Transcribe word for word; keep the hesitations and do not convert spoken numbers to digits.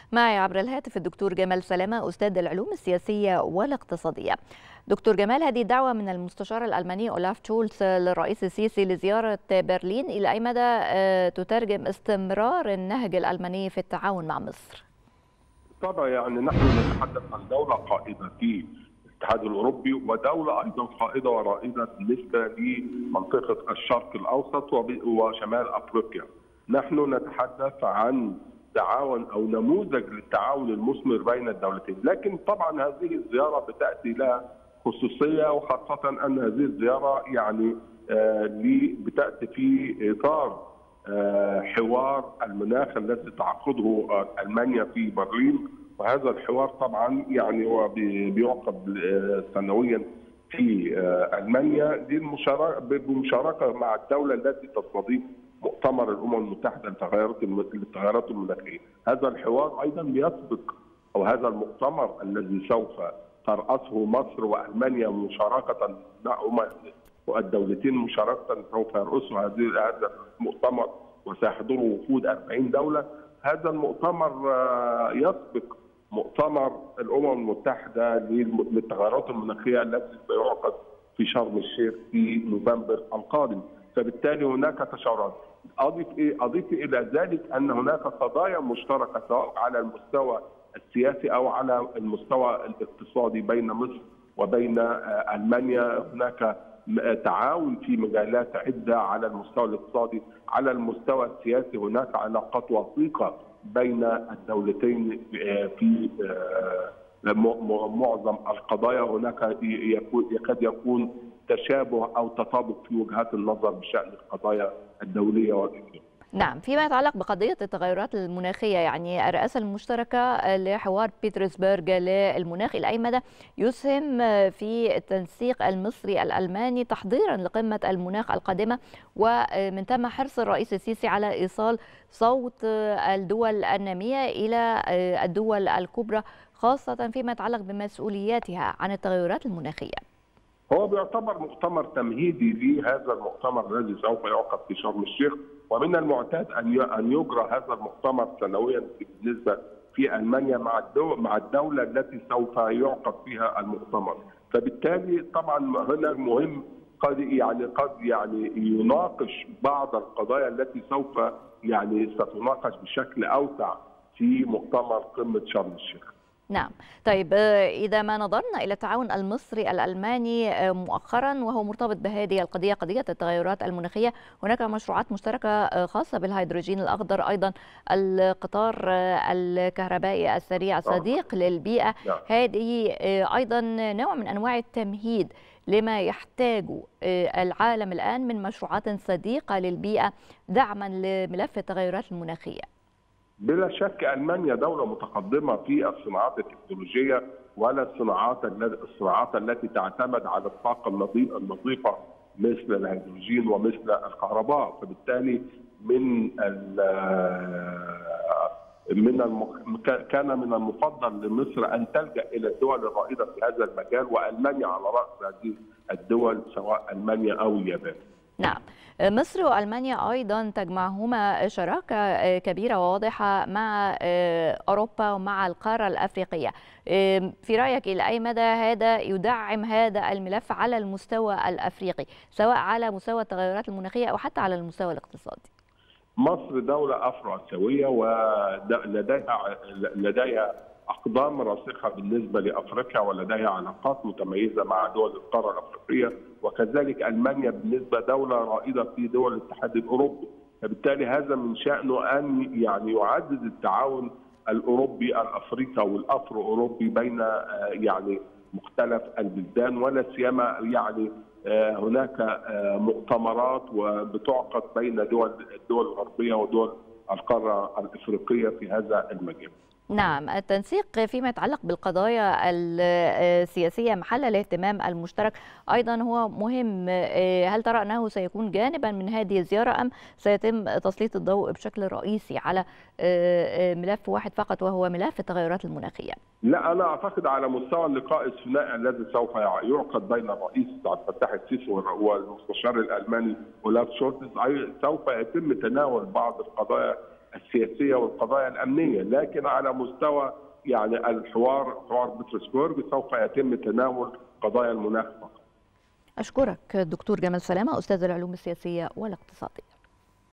معي عبر الهاتف الدكتور جمال سلامة أستاذ العلوم السياسية والاقتصادية. دكتور جمال، هذه الدعوة من المستشار الألماني أولاف شولتز للرئيس السيسي لزيارة برلين إلى أي مدى تترجم استمرار النهج الألماني في التعاون مع مصر؟ طبعا يعني نحن نتحدث عن دولة قائدة في الاتحاد الأوروبي ودولة أيضا قائدة ورائدة بالنسبة لمنطقة الشرق الأوسط وشمال أفريقيا. نحن نتحدث عن تعاون أو نموذج للتعاون المثمر بين الدولتين، لكن طبعا هذه الزيارة بتأتي لها خصوصية، وخاصة أن هذه الزيارة يعني آه بتأتي في إطار آه حوار المناخ الذي تعقده آه ألمانيا في برلين، وهذا الحوار طبعا يعني هو بيعقد آه سنويا في آه ألمانيا دي بمشاركة مع الدولة التي تستضيف مؤتمر الامم المتحده للتغيرات للتغيرات المناخيه. هذا الحوار ايضا بيسبق او هذا المؤتمر الذي سوف ترأسه مصر والمانيا مشاركه معهما والدولتين مشاركه سوف يرأسوا هذه هذا المؤتمر وسيحضره وفود أربعين دوله. هذا المؤتمر يسبق مؤتمر الامم المتحده للتغيرات المناخيه الذي سيعقد في شرم الشيخ في نوفمبر القادم. فبالتالي هناك تشاورات. اضيف ايه؟ اضيف الى ذلك ان هناك قضايا مشتركه سواء على المستوى السياسي او على المستوى الاقتصادي بين مصر وبين المانيا. هناك تعاون في مجالات عده على المستوى الاقتصادي، على المستوى السياسي هناك علاقات وثيقه بين الدولتين في معظم القضايا. هناك يكاد يكون تشابه أو تطابق في وجهات النظر بشأن القضايا الدولية والإقليمية. نعم، فيما يتعلق بقضية التغيرات المناخية، يعني الرئاسة المشتركة لحوار بيترسبرغ للمناخ إلى أي مدى يسهم في التنسيق المصري الألماني تحضيرا لقمة المناخ القادمة، ومن ثم حرص الرئيس السيسي على إيصال صوت الدول النامية إلى الدول الكبرى، خاصة فيما يتعلق بمسؤولياتها عن التغيرات المناخية؟ هو بيعتبر مؤتمر تمهيدي لهذا المؤتمر الذي سوف يعقد في شرم الشيخ، ومن المعتاد ان ان يجرى هذا المؤتمر سنويا بالنسبه في المانيا مع الدول مع الدوله التي سوف يعقد فيها المؤتمر. فبالتالي طبعا هنا مهم قد يعني قد يعني يناقش بعض القضايا التي سوف يعني ستناقش بشكل اوسع في مؤتمر قمه شرم الشيخ. نعم، طيب إذا ما نظرنا إلى التعاون المصري الألماني مؤخرا وهو مرتبط بهذه القضية، قضية التغيرات المناخية، هناك مشروعات مشتركة خاصة بالهيدروجين الأخضر، أيضا القطار الكهربائي السريع صديق للبيئة. هذه أيضا نوع من أنواع التمهيد لما يحتاجه العالم الآن من مشروعات صديقة للبيئة دعما لملف التغيرات المناخية. بلا شك ألمانيا دولة متقدمة في الصناعات التكنولوجية ولا الصناعات الصناعات التي تعتمد على الطاقة النظيفة مثل الهيدروجين ومثل الكهرباء. فبالتالي من من الم... كان من المفضل لمصر أن تلجأ إلى الدول الرائدة في هذا المجال، وألمانيا على رأس هذه الدول سواء ألمانيا أو اليابان. نعم، مصر وألمانيا أيضا تجمعهما شراكة كبيرة وواضحة مع أوروبا ومع القارة الأفريقية. في رأيك إلى أي مدى هذا يدعم هذا الملف على المستوى الأفريقي، سواء على مستوى التغيرات المناخية أو حتى على المستوى الاقتصادي؟ مصر دولة أفرو آسيوية ولديها لديها أقدام راسخة بالنسبة لأفريقيا، ولديها علاقات متميزة مع دول القارة الأفريقية، وكذلك ألمانيا بالنسبة دولة رائدة في دول الاتحاد الأوروبي. فبالتالي هذا من شأنه أن يعني يعزز التعاون الأوروبي الأفريقي والأفرو أوروبي بين يعني مختلف البلدان، ولا سيما يعني هناك مؤتمرات وبتعقد بين دول الدول الغربية ودول القارة الأفريقية في هذا المجال. نعم، التنسيق فيما يتعلق بالقضايا السياسية محل الاهتمام المشترك أيضا هو مهم. هل ترى أنه سيكون جانبا من هذه الزيارة أم سيتم تسليط الضوء بشكل رئيسي على ملف واحد فقط وهو ملف التغيرات المناخية؟ لا، أنا أعتقد على مستوى اللقاء الثنائي الذي سوف يعقد بين الرئيس عبد الفتاح السيسي والمستشار الألماني أولاف شولتز سوف يتم تناول بعض القضايا السياسيه والقضايا الامنيه، لكن على مستوى يعني الحوار حوار بطرسبورغ سوف يتم تناول قضايا المناخ فقط. أشكرك دكتور جمال سلامة أستاذ العلوم السياسية والاقتصادية.